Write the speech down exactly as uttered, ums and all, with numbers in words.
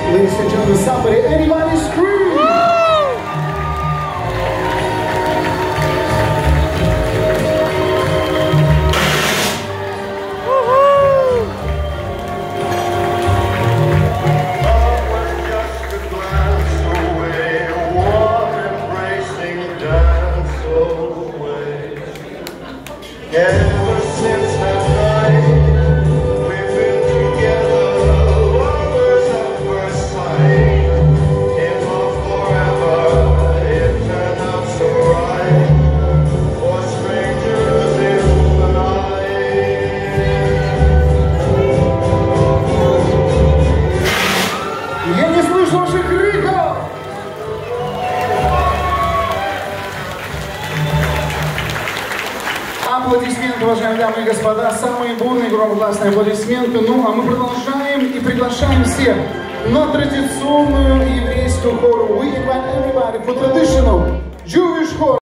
Ladies and gentlemen, somebody, anybody scream! Ever since that night, we've been together, lovers at first sight. In love forever, it turned out so right, for strangers in the night. Я не слышу ваших криков! Аплодисменты, уважаемые дамы и господа, самые бурные громогласные аплодисменты. Ну, а мы продолжаем и приглашаем всех на традиционную еврейскую хору. We invite everybody for traditional Jewish horror.